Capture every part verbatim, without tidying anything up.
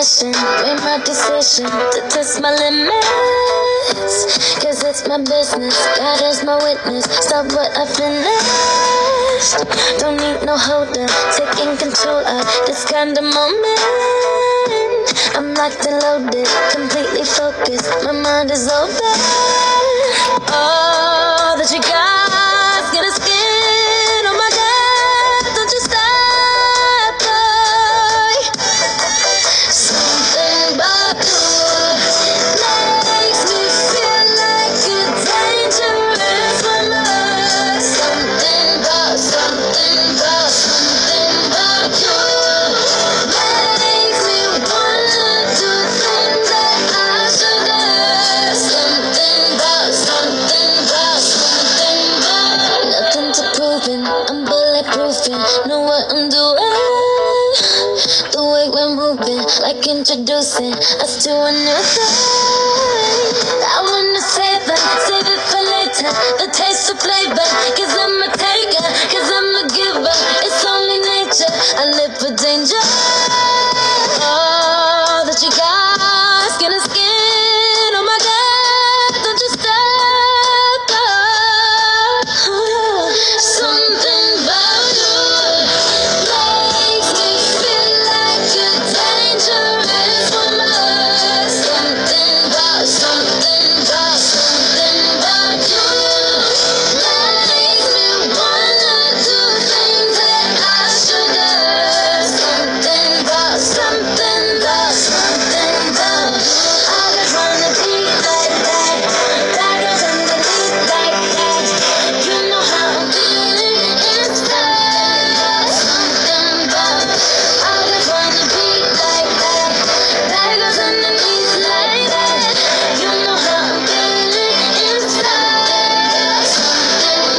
passion, made my decision to test my limits. Cause it's my business, God is my witness. Stop what I finished. Don't need no holder, taking control of this kind of moment. I'm locked and loaded, completely focused, my mind is open. All that you got, get a skin, oh my God, don't you stop, boy. Something about you makes me feel like you're dangerous when I something about, something about, something about you makes me wanna do things that I shouldn't. Something about, something about, something about. Nothing to proving, I'm bulletproofing, know what I'm doing. The way we're moving, like introducing us to a new thing. I wanna save it, save it for later, the taste of flavor. Cause I'm a taker, cause I'm a giver, it's only nature, I live for danger. All that you got, skin to skin, oh my God, don't you stop, oh. Something about you makes me feel like you're dangerous when I something about, something about, something about you makes me wanna do things that I shouldn't. Something about, something about, something about. I just wanna be like that, that goes underneath like that. You know how I'm feeling inside. Something about, I just wanna be like that, that goes underneath like that. You know how I'm feeling inside. Something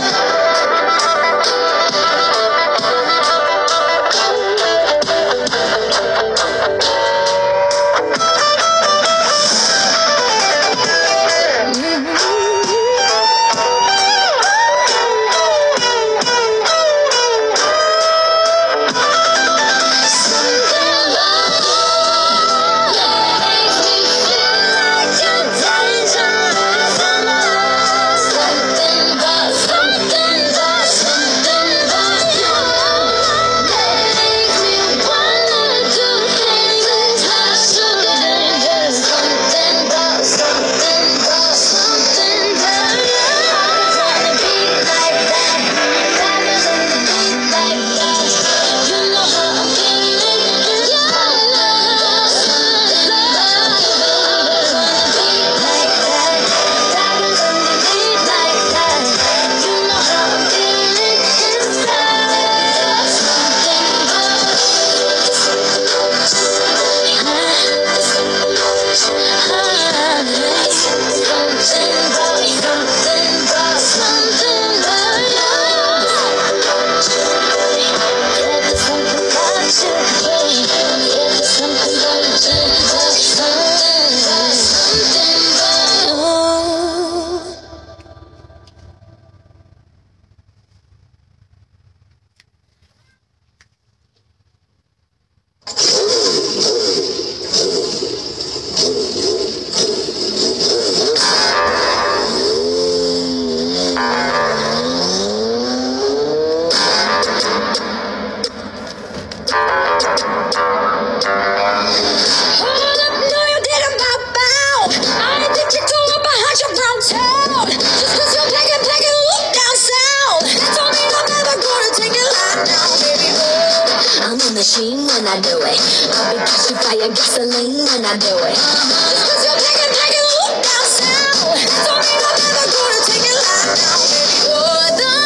machine when I do it. I'll be catching fire, gasoline when I do it. Just cause you're picking, picking, look down south. Don't mean I'm never gonna take it live now, baby. You're the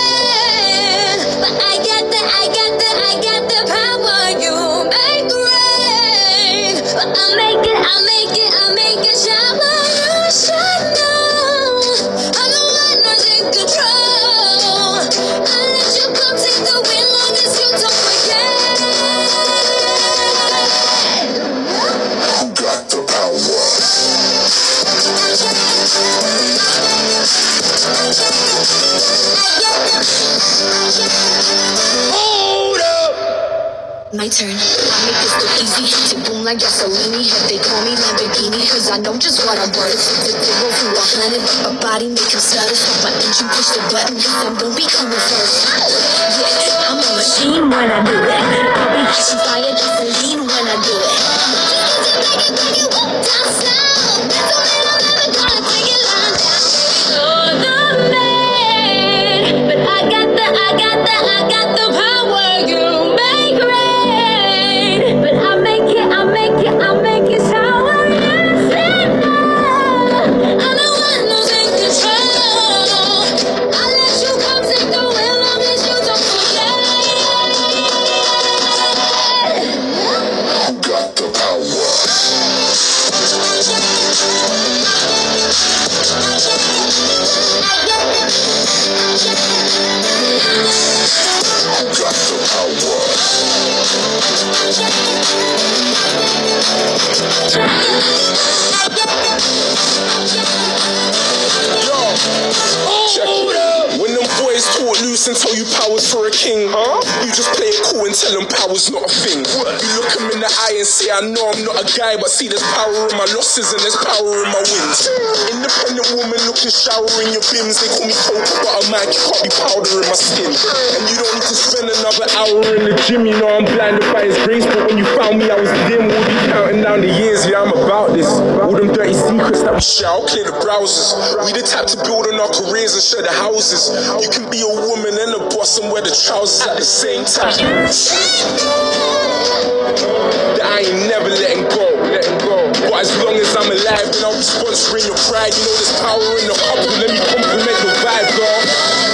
man. But I got the, I got the, I got the power. You make rain. But I'll make it, I'll make it, I'll make it shower. You should know. I'm the one who's in control. I'll let you come take the wheel long as you don't forget. Got the power. My turn. I make this look easy. To boom like gasoline. They call me Lamborghini, cause I know just what I'm worth. The zero to a hundred, my body make him stutter. Stop my engine, push the button, cause I'm gonna be coming first. Yeah, I'm a machine when I do it. I'll be catching fire, gasoline when I do it. Just make it, make it walk down slow. That's all that I'm ever gonna take it lying down. You're the man, but I got the, I got the, I got the power. You make rain, but I make it, I make it, I make it shower. Yes and no. I'm the one who's in control. I let you come take the wheel, long as you don't forget. You got the power. When them boys talk loose and tell you power's for a king, huh? You just play it cool and tell them power's not a thing. You look them in the eye and say, I know I'm not a guy, but see there's power in my losses and there's power in my wins. Independent woman looking showering your bims. They call me cocoa butter, man, you can't be powder in my skin. And you don't need to spend another hour in the gym. You know I'm blinded by his grace, but when you found me I was dim. We'll be counting down the years, yeah, I'm about this. All them dirty secrets that we share, I'll clear the browsers. We the type to build on our careers and share the houses. You can be a woman and a boss and wear the trousers at the same time. That I ain't never letting go, letting go. But as long as I'm alive, then I'll be sponsoring your pride. You know there's power in the couple, let me compliment the vibe, girl.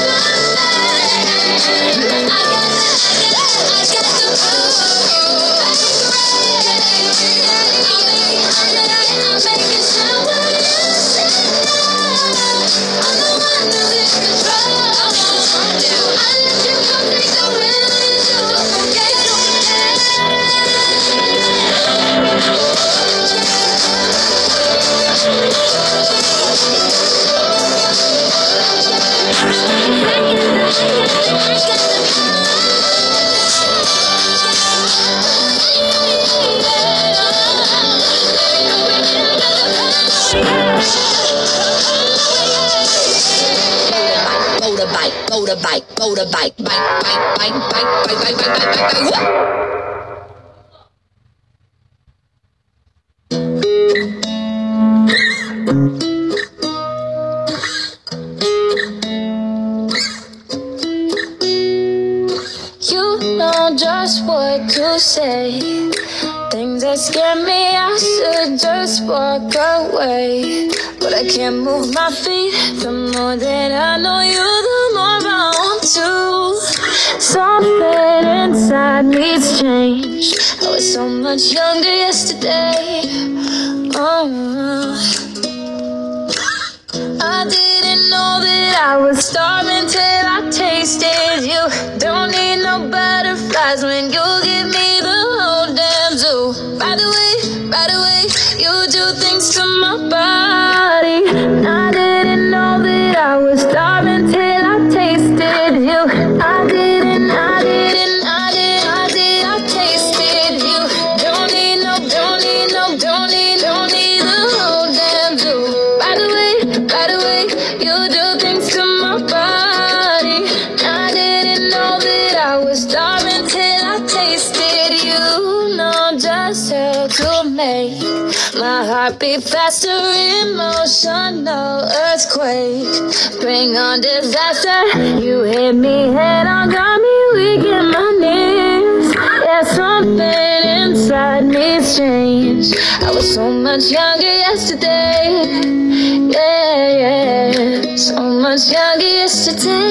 Motorbike, motorbike, motorbike, bike, bike, bike, bike, bike, bike, bike, bike, bike, bike. You know just what to say. Things that scare me, I should just walk away. But I can't move my feet. The more that I know you, the more I want to. Something inside needs change. I was so much younger yesterday. Oh, I didn't know that I was starving till I tasted you. Don't need no butterflies when you give me the whole damn zoo. By the way, by the way, you do things to my body. I didn't know that I was starving till I tasted you. I didn't, I didn't, I did, I did, I tasted you. Don't need no, don't need no, don't need, don't need the whole damn zoo. By the way, by the way, you do things to my body. I didn't know that I was starving till I tasted you. Know just how to make my heart beat faster, emotional earthquake. Bring on disaster. You hit me head on, got me weak in my knees. Yeah, something inside needs change. I was so much younger yesterday. Yeah, yeah, so much younger yesterday.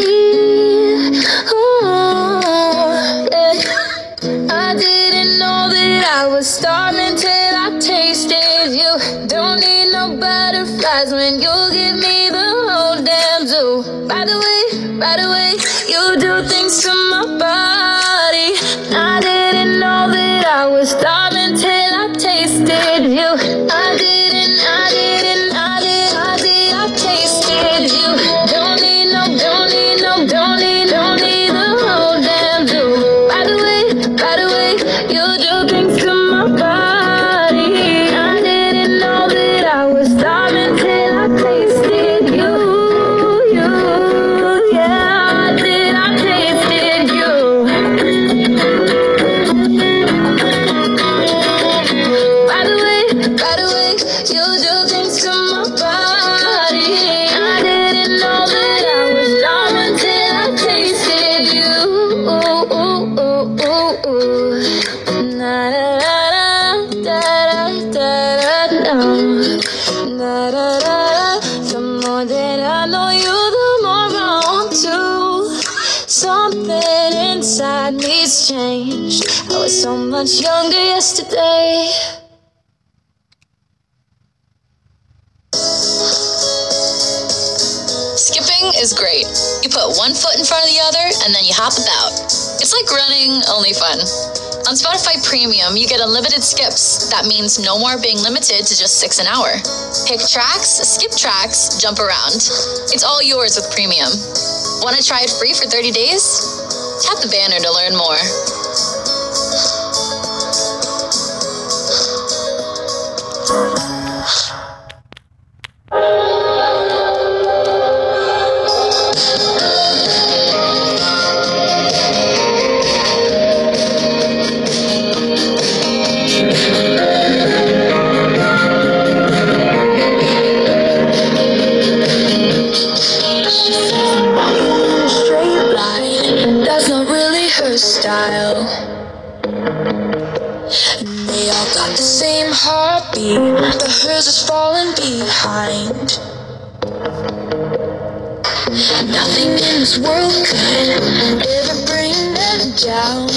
Ooh, yeah. I didn't know that I was starving till I tasted you. Don't need no butterflies when you give me the whole damn zoo. By the way, by the way, you do things to my body. I didn't know that I was starving till I tasted you. I didn't, I didn't, I did, I did, I tasted you. Don't need no, don't need no, don't need, don't need the whole damn zoo. By the way, by the way, too. Something inside me's changed. I was so much younger yesterday. Skipping is great. You put one foot in front of the other and then you hop about. It's like running, only fun. On Spotify Premium, you get unlimited skips. That means no more being limited to just six an hour. Pick tracks, skip tracks, jump around. It's all yours with Premium. Want to try it free for thirty days? Tap the banner to learn more. Style. And they all got the same heartbeat, but hers is falling behind. Nothing in this world could ever bring them down.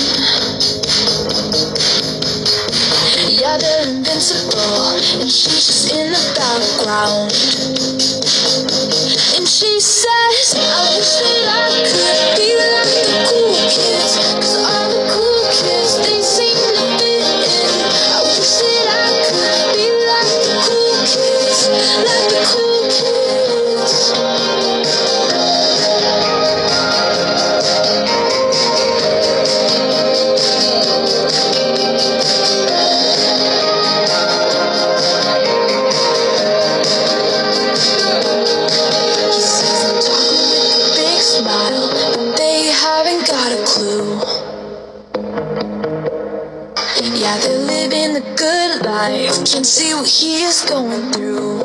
Yeah, they're invincible, and she's just in the background. And she says, I wish that I could be like the cool kids, 'cause all the cool kids, they seem to fit in. I wish that I could be like the cool kids, like the cool kids. But they haven't got a clue. Yeah, they're living the good life, can't see what he is going through.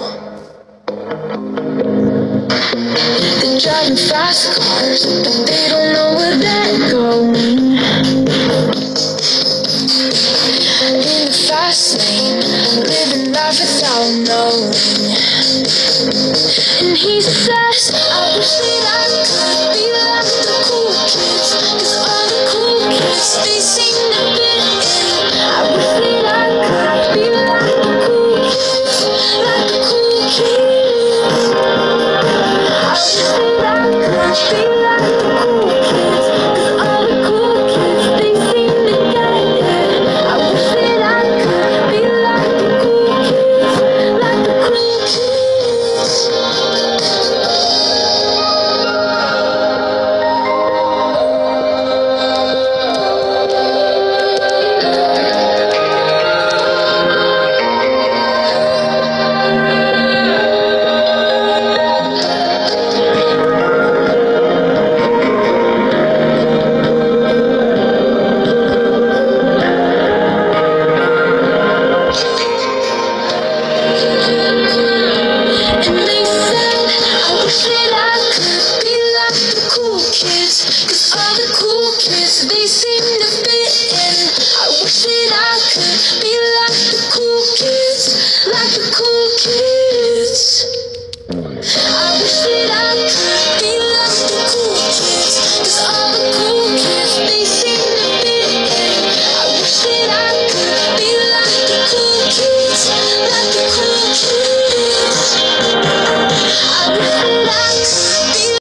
They're driving fast cars, but they don't know where they're going. In the fast lane, living life without knowing. And he says, I wish that I could be like the cool kids, 'cause all the cool kids, they seem to fit in. I wish that I could be like the cool kids, like the cool kids. I wish that I could be